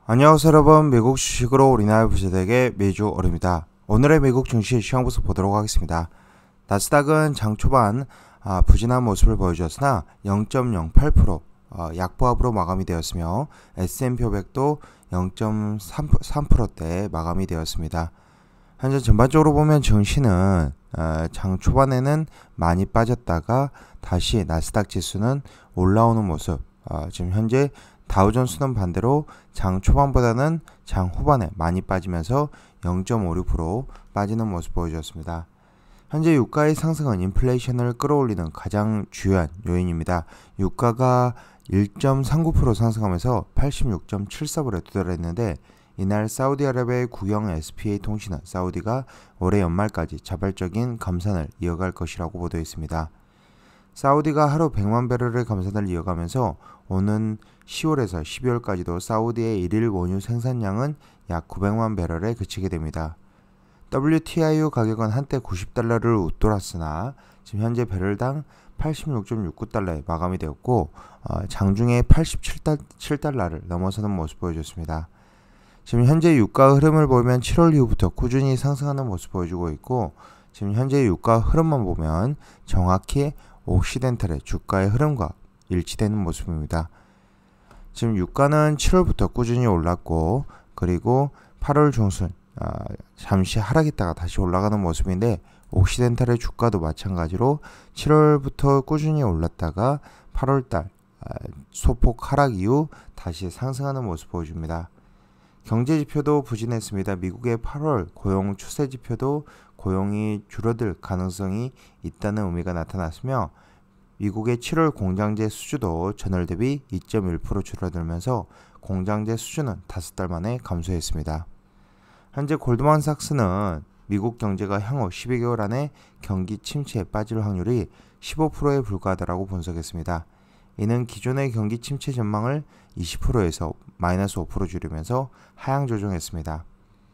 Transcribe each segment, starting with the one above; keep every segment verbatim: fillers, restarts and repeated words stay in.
안녕하세요 여러분, 미국 주식으로 우리나라 부자되게 매주 오릅니다. 오늘의 미국 증시 시황 분석 보도록 하겠습니다. 나스닥은 장 초반 아, 부진한 모습을 보여주었으나 영 점 영팔 퍼센트 어, 약보합으로 마감이 되었으며 에스 앤 피 오백도 영 점 삼 퍼센트대 마감이 되었습니다. 현재 전반적으로 보면 증시는 어, 장 초반에는 많이 빠졌다가 다시 나스닥 지수는 올라오는 모습, 어, 지금 현재 다우존스는 반대로 장 초반보다는 장 후반에 많이 빠지면서 영 점 오육 퍼센트 빠지는 모습 보여주었습니다. 현재 유가의 상승은 인플레이션을 끌어올리는 가장 주요한 요인입니다. 유가가 일 점 삼구 퍼센트 상승하면서 팔십육 점 칠사 불에 도달했는데, 이날 사우디아라비아의 국영 에스 피 에이 통신은 사우디가 올해 연말까지 자발적인 감산을 이어갈 것이라고 보도했습니다. 사우디가 하루 백만 배럴의 감산을 이어가면서 오는 시월에서 십이월까지도 사우디의 일일 원유 생산량은 약 구백만 배럴에 그치게 됩니다. 더블유 티 아이 유 가격은 한때 구십 달러를 웃돌았으나 지금 현재 배럴당 팔십육 점 육구 달러에 마감이 되었고, 어, 장중에 팔십칠 달러를 넘어서는 모습 보여줬습니다. 지금 현재 유가 흐름을 보면 칠월 이후부터 꾸준히 상승하는 모습 보여주고 있고, 지금 현재 유가 흐름만 보면 정확히 옥시덴탈의 주가의 흐름과 일치되는 모습입니다. 지금 유가는 칠월부터 꾸준히 올랐고, 그리고 팔월 중순 아, 잠시 하락했다가 다시 올라가는 모습인데, 옥시덴탈의 주가도 마찬가지로 칠월부터 꾸준히 올랐다가 팔월달 아, 소폭 하락 이후 다시 상승하는 모습 보여줍니다. 경제 지표도 부진했습니다. 미국의 팔월 고용 추세 지표도 고용이 줄어들 가능성이 있다는 의미가 나타났으며, 미국의 칠월 공장제 수주도 전월 대비 이 점 일 퍼센트 줄어들면서 공장제 수주는 다섯 달 만에 감소했습니다. 현재 골드만삭스는 미국 경제가 향후 십이 개월 안에 경기 침체에 빠질 확률이 십오 퍼센트에 불과하다고 분석했습니다. 이는 기존의 경기 침체 전망을 이십 퍼센트에서 마이너스 오 퍼센트 줄이면서 하향 조정했습니다.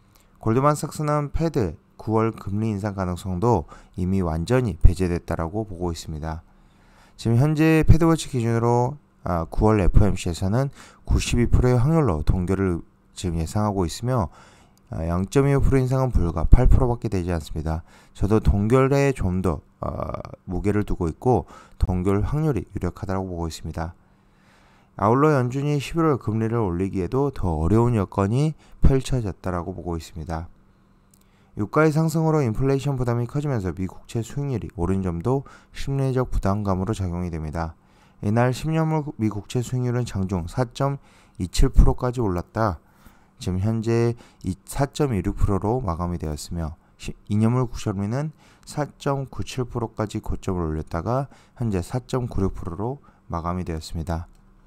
골드만삭스는 패드 구월 금리 인상 가능성도 이미 완전히 배제됐다라고 보고 있습니다. 지금 현재 패드워치 기준으로 아, 구월 에프 오 엠 씨에서는 구십이 퍼센트의 확률로 동결을 지금 예상하고 있으며, 아, 영 점 이오 퍼센트 인상은 불과 팔 퍼센트밖에 되지 않습니다. 저도 동결에 좀 더 어, 무게를 두고 있고, 동결 확률이 유력하다고 보고 있습니다. 아울러 연준이 십일월 금리를 올리기에도 더 어려운 여건이 펼쳐졌다라고 보고 있습니다. 유가의 상승으로 인플레이션 부담이 커지면서 미국채 수익률이 오른 점도 심리적 부담감으로 작용이 됩니다. 이날 십 년물 미국채 수익률은 장중 사 점 이칠 퍼센트까지 올랐다. 지금 현재 사 점 이육 퍼센트로 마감이 되었으며, 이 년물 국채금리는 사 점 구칠 퍼센트까지 고점을 올렸다가 현재 사 점 구육 퍼센트로 마감이 되었습니다.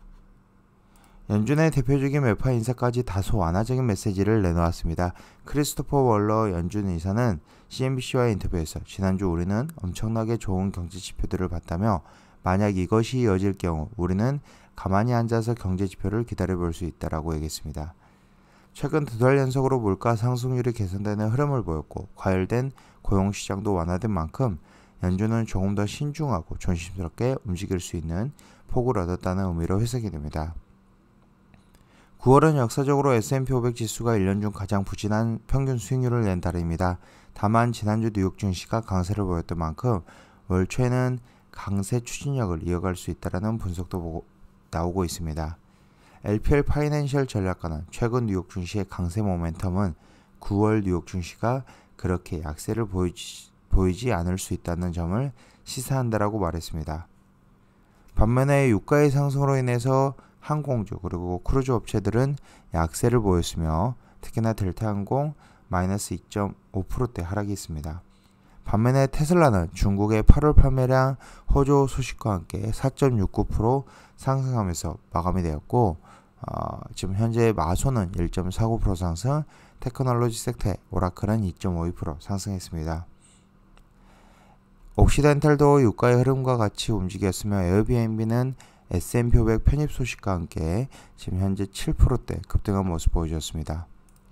연준의 대표적인 매파 인사까지 다소 완화적인 메시지를 내놓았습니다. 크리스토퍼 월러 연준 의사는 씨 엔 비 씨와의 인터뷰에서 지난주 우리는 엄청나게 좋은 경제 지표들을 봤다며, 만약 이것이 이어질 경우 우리는 가만히 앉아서 경제 지표를 기다려볼 수 있다라고 얘기했습니다. 최근 두 달 연속으로 물가 상승률이 개선되는 흐름을 보였고, 과열된 고용시장도 완화된 만큼 연준은 조금 더 신중하고 조심스럽게 움직일 수 있는 폭을 얻었다는 의미로 해석이 됩니다. 구월은 역사적으로 에스 앤 피 오백 지수가 일 년 중 가장 부진한 평균 수익률을 낸 달입니다. 다만 지난주 뉴욕 증시가 강세를 보였던 만큼 월 초에는 강세 추진력을 이어갈 수 있다는 분석도 보고, 나오고 있습니다. 엘 피 엘 파이낸셜 전략가는 최근 뉴욕 증시의 강세 모멘텀은 구월 뉴욕 증시가 그렇게 약세를 보이지, 보이지 않을 수 있다는 점을 시사한다라고 말했습니다. 반면에 유가의 상승으로 인해서 항공주 그리고 크루즈 업체들은 약세를 보였으며, 특히나 델타항공 마이너스 이 점 오 퍼센트대 하락이 있습니다. 반면에 테슬라는 중국의 팔월 판매량 호조 소식과 함께 사 점 육구 퍼센트 상승하면서 마감이 되었고, 어, 지금 현재 마소는 일 점 사구 퍼센트 상승, 테크놀로지 섹터의 오라클은 이 점 오이 퍼센트 상승했습니다. 옥시덴탈도 유가의 흐름과 같이 움직였으며, 에어비앤비는 에스 앤 피 오백 편입 소식과 함께 지금 현재 칠 퍼센트대 급등한 모습 보여줬습니다.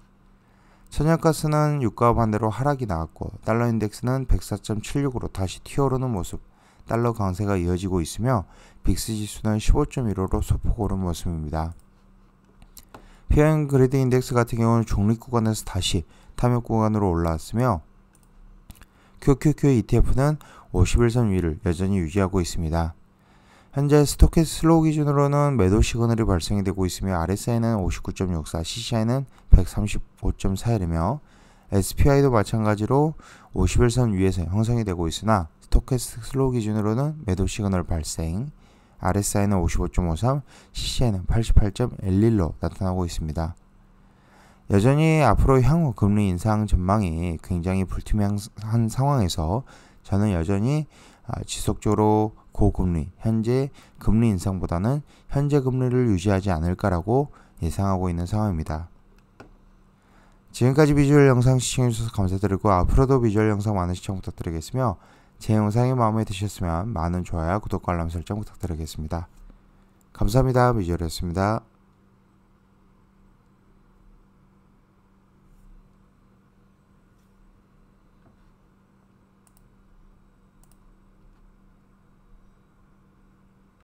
천연가스는 유가와 반대로 하락이 나왔고, 달러 인덱스는 백사 점 칠육으로 다시 튀어오르는 모습, 달러 강세가 이어지고 있으며 빅스 지수는 십오 점 일오로 소폭 오른 모습입니다. 피어앤 그리드 인덱스 같은 경우는 중립 구간에서 다시 탐욕 구간으로 올라왔으며 큐큐큐 이티에프는 오십 일선 위를 여전히 유지하고 있습니다. 현재 스토캐스틱 슬로우 기준으로는 매도 시그널이 발생이 되고 있으며 알에스아이는 오십구 점 육사, 씨씨아이는 백삼십오 점 사일이며 에스피와이도 마찬가지로 오십 일선 위에서 형성이 되고 있으나 스토캐스틱 슬로우 기준으로는 매도 시그널 발생, 알에스아이는 오십오 점 오삼, 씨씨아이는 팔십팔 점 일일로 나타나고 있습니다. 여전히 앞으로 향후 금리 인상 전망이 굉장히 불투명한 상황에서 저는 여전히 지속적으로 고금리, 현재 금리 인상보다는 현재 금리를 유지하지 않을까라고 예상하고 있는 상황입니다. 지금까지 비주얼 영상 시청해주셔서 감사드리고 앞으로도 비주얼 영상 많은 시청 부탁드리겠으며 제 영상이 마음에 드셨으면 많은 좋아요, 구독과 알람 설정 부탁드리겠습니다. 감사합니다. 비주얼이었습니다.